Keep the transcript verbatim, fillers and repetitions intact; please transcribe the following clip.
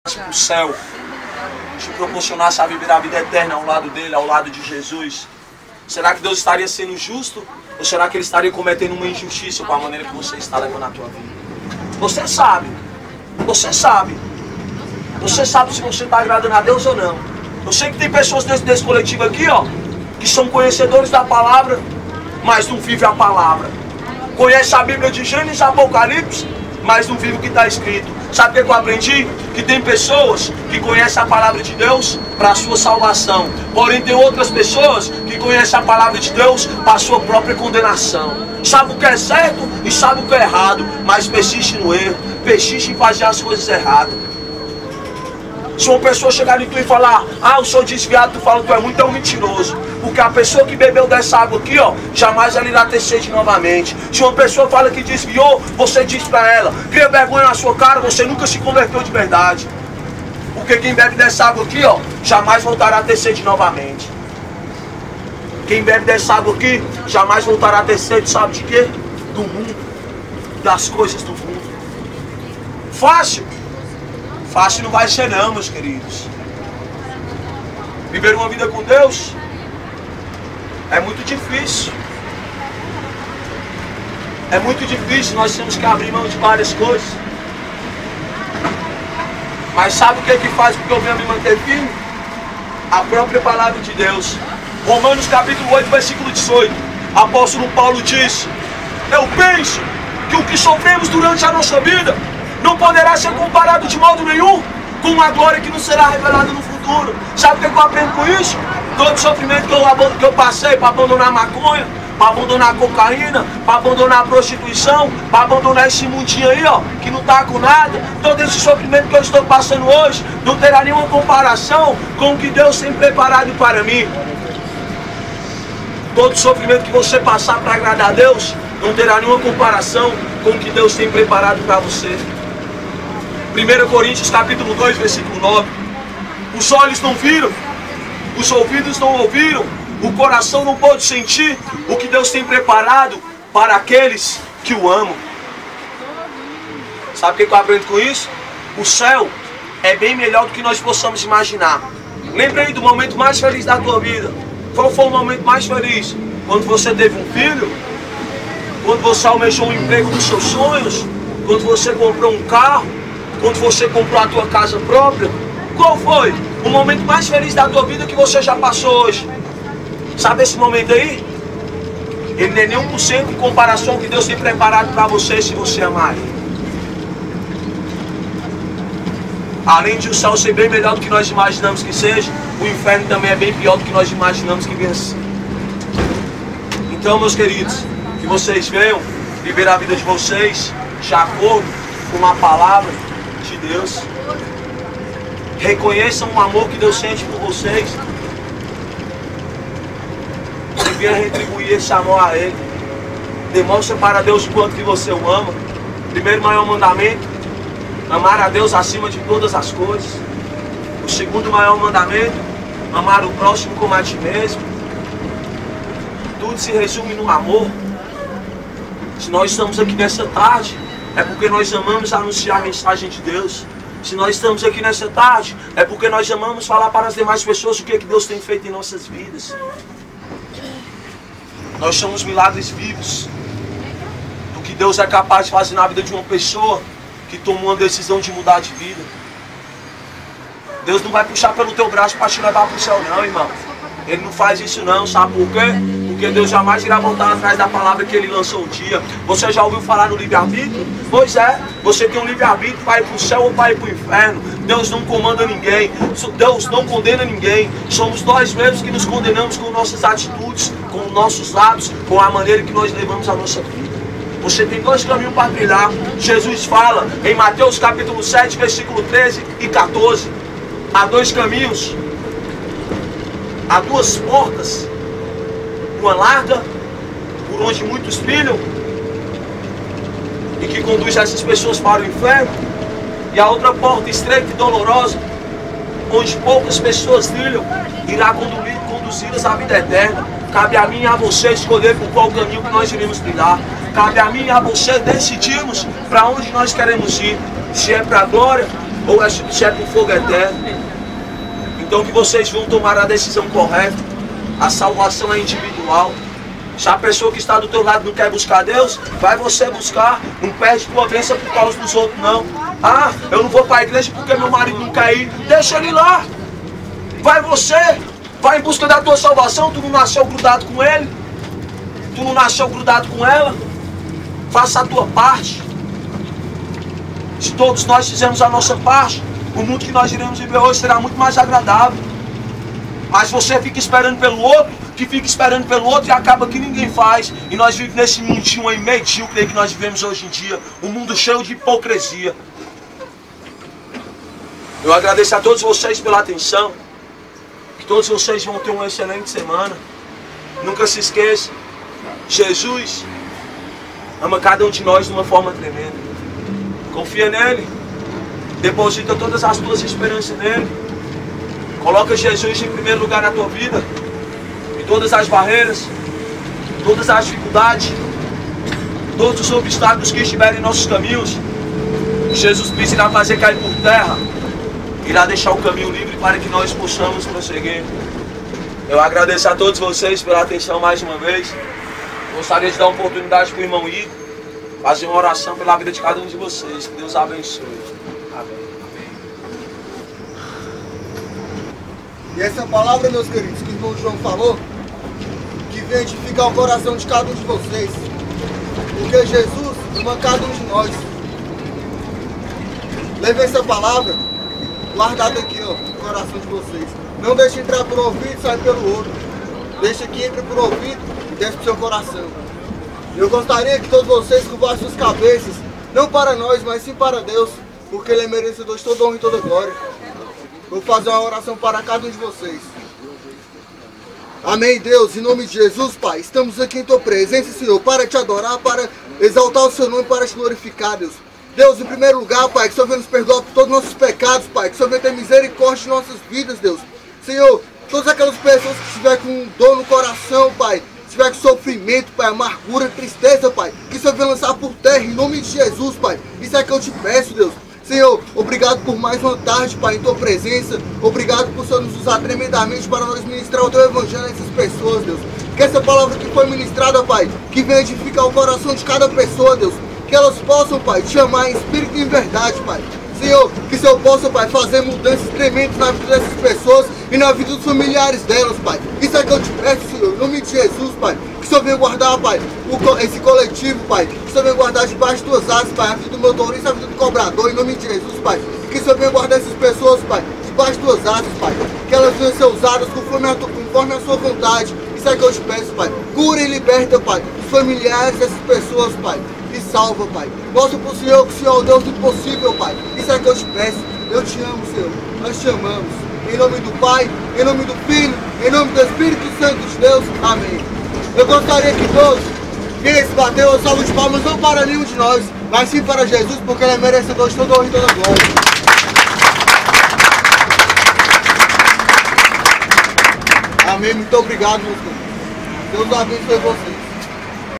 para o céu, te proporcionasse a viver a vida eterna ao lado dele, ao lado de Jesus, será que Deus estaria sendo justo? Ou será que Ele estaria cometendo uma injustiça com a maneira que você está levando a tua vida? Você sabe, você sabe, você sabe se você está agradando a Deus ou não. Eu sei que tem pessoas desse, desse coletivo aqui, ó, que são conhecedores da palavra, mas não vivem a palavra. Conhece a Bíblia de Gênesis e Apocalipse, mas não vive o que está escrito. Sabe o que eu aprendi? Que tem pessoas que conhecem a palavra de Deus para a sua salvação. Porém tem outras pessoas que conhecem a palavra de Deus para a sua própria condenação. Sabe o que é certo e sabe o que é errado, mas persiste no erro, persiste em fazer as coisas erradas. Se uma pessoa chegar em tu e falar, ah, eu sou desviado, tu fala que tu é muito, é um mentiroso. Porque a pessoa que bebeu dessa água aqui, ó, jamais ela irá ter sede novamente. Se uma pessoa fala que desviou, você diz pra ela, cria vergonha na sua cara, você nunca se converteu de verdade. Porque quem bebe dessa água aqui, ó, jamais voltará a ter sede novamente. Quem bebe dessa água aqui, jamais voltará a ter sede, sabe de quê? Do mundo, das coisas do mundo. Fácil? Fácil não vai ser não, meus queridos. Viver uma vida com Deus é muito difícil. É muito difícil, nós temos que abrir mão de várias coisas. Mas sabe o que é que faz porque eu venho me manter firme? A própria palavra de Deus. Romanos capítulo oito, versículo dezoito. Apóstolo Paulo diz: eu penso que o que sofremos durante a nossa vida não poderá ser comparado de modo nenhum com uma glória que nos será revelada no futuro. Sabe o que eu aprendo com isso? Todo sofrimento que eu, que eu passei para abandonar a maconha, para abandonar a cocaína, para abandonar a prostituição, para abandonar esse mundinho aí, ó, que não tá com nada. Todo esse sofrimento que eu estou passando hoje não terá nenhuma comparação com o que Deus tem preparado para mim. Todo sofrimento que você passar para agradar a Deus não terá nenhuma comparação com o que Deus tem preparado para você. primeira Coríntios capítulo dois, versículo nove. Os olhos não viram, os ouvidos não ouviram, o coração não pôde sentir o que Deus tem preparado para aqueles que o amam. Sabe o que eu aprendo com isso? O céu é bem melhor do que nós possamos imaginar. Lembrei do momento mais feliz da tua vida. Qual foi o momento mais feliz? Quando você teve um filho? Quando você almejou um emprego dos seus sonhos? Quando você comprou um carro? Quando você comprou a tua casa própria? Qual foi o momento mais feliz da tua vida que você já passou hoje? Sabe esse momento aí? Ele não é nem um por cento em comparação ao que Deus tem preparado para você se você amar Ele. Além de o céu ser bem melhor do que nós imaginamos que seja, o inferno também é bem pior do que nós imaginamos que venha ser. Então, meus queridos, que vocês venham viver a vida de vocês de acordo com a palavra de Deus. Reconheçam o amor que Deus sente por vocês e venha retribuir esse amor a Ele. Demonstre para Deus o quanto que você o ama. Primeiro maior mandamento: amar a Deus acima de todas as coisas. O segundo maior mandamento: amar o próximo como a ti mesmo. Tudo se resume no amor. Se nós estamos aqui nessa tarde, é porque nós amamos anunciar a mensagem de Deus. Se nós estamos aqui nessa tarde, é porque nós amamos falar para as demais pessoas o que, é que Deus tem feito em nossas vidas. Nós somos milagres vivos do que Deus é capaz de fazer na vida de uma pessoa que tomou uma decisão de mudar de vida. Deus não vai puxar pelo teu braço para te levar para o céu não, irmão. Ele não faz isso não, sabe por quê? Porque Deus jamais irá voltar atrás da palavra que Ele lançou um dia. Você já ouviu falar no livre-arbítrio? Pois é, você tem um livre-arbítrio para ir para o céu ou para ir para o inferno. Deus não comanda ninguém, Deus não condena ninguém. Somos nós mesmos que nos condenamos com nossas atitudes, com nossos lábios, com a maneira que nós levamos a nossa vida. Você tem dois caminhos para trilhar. Jesus fala em Mateus capítulo sete, versículo treze e quatorze. Há dois caminhos, há duas portas. Uma larga, por onde muitos trilham, e que conduz essas pessoas para o inferno. E a outra porta estreita e dolorosa, onde poucas pessoas trilham, irá conduzi-las à vida eterna. Cabe a mim e a você escolher por qual caminho que nós iremos trilhar. Cabe a mim e a você decidirmos para onde nós queremos ir. Se é para a glória ou é subjeto do fogo eterno. Então que vocês vão tomar a decisão correta. A salvação é individual. Se a pessoa que está do teu lado não quer buscar Deus, vai você buscar. Não perde tua bênção por causa dos outros, não. Ah, eu não vou para a igreja porque meu marido não quer ir. Deixa ele lá. Vai você. Vai em busca da tua salvação. Tu não nasceu grudado com ele. Tu não nasceu grudado com ela. Faça a tua parte. Se todos nós fizermos a nossa parte, o mundo que nós iremos viver hoje será muito mais agradável. Mas você fica esperando pelo outro, que fica esperando pelo outro e acaba que ninguém faz. E nós vivemos nesse mundinho aí medíocre que nós vivemos hoje em dia. Um mundo cheio de hipocrisia. Eu agradeço a todos vocês pela atenção. Que todos vocês vão ter uma excelente semana. Nunca se esqueça, Jesus ama cada um de nós de uma forma tremenda. Confia nele. Deposita todas as tuas esperanças nele. Coloca Jesus em primeiro lugar na tua vida. E todas as barreiras, todas as dificuldades, todos os obstáculos que estiverem em nossos caminhos, Jesus Cristo irá fazer cair por terra. Irá deixar o caminho livre para que nós possamos prosseguir. Eu agradeço a todos vocês pela atenção mais uma vez. Gostaria de dar uma oportunidade para o irmão Igor fazer uma oração pela vida de cada um de vocês. Que Deus abençoe. Amém. E essa palavra, meus queridos, que o irmão João falou, que vem edificar o coração de cada um de vocês. Porque Jesus ama cada um de nós. Leve essa palavra guardada aqui, ó, no coração de vocês. Não deixe entrar por um ouvido e sair pelo outro. Deixa que entre por um ouvido e desce pro seu coração. Eu gostaria que todos vocês curvassem suas cabeças, não para nós, mas sim para Deus, porque Ele é merecedor de toda honra e toda glória. Vou fazer uma oração para cada um de vocês. Amém, Deus, em nome de Jesus, Pai. Estamos aqui em Tua presença, Senhor, para Te adorar, para exaltar o Seu nome, para Te glorificar, Deus. Deus, em primeiro lugar, Pai, que o Senhor venha nos perdoar por todos os nossos pecados, Pai. Que o Senhor venha ter misericórdia de nossas vidas, Deus. Senhor, todas aquelas pessoas que estiverem com dor no coração, Pai, estiver com sofrimento, Pai, amargura, tristeza, Pai, que o Senhor venha lançar por terra, em nome de Jesus, Pai. Isso é que eu te peço, Deus. Senhor, obrigado por mais uma tarde, Pai, em Tua presença. Obrigado por o Senhor nos usar tremendamente para nós ministrar o Teu Evangelho a essas pessoas, Deus. Que essa palavra que foi ministrada, Pai, que venha edificar o coração de cada pessoa, Deus. Que elas possam, Pai, te amar em espírito e em verdade, Pai. Senhor, que o Senhor possa, Pai, fazer mudanças tremendas na vida dessas pessoas e na vida dos familiares delas, Pai. Isso é que eu te peço, Senhor, em nome de Jesus, Pai. Que o Senhor venha guardar, Pai, o, esse coletivo, Pai. Que o Senhor venha guardar debaixo de Tuas asas, Pai, a vida do motorista, a vida do cobrador, em nome de Jesus, Pai. Que o Senhor venha guardar essas pessoas, Pai, debaixo de Tuas asas, Pai. Que elas venham ser usadas conforme a, conforme a Sua vontade. Isso é que eu te peço, Pai. Cura e liberta, Pai, os familiares dessas pessoas, Pai. E salva, Pai. Mostra pro Senhor que o Senhor é o Deus do impossível, Pai. Isso é que eu te peço. Eu te amo, Senhor. Nós te amamos. Em nome do Pai, em nome do Filho, em nome do Espírito Santo de Deus. Amém. Eu gostaria que todos viessem bater uma salva de palmas, não para nenhum de nós, mas sim para Jesus, porque Ele é merecedor de toda honra e toda glória. Amém. Muito obrigado, meus queridos. Deus abençoe vocês.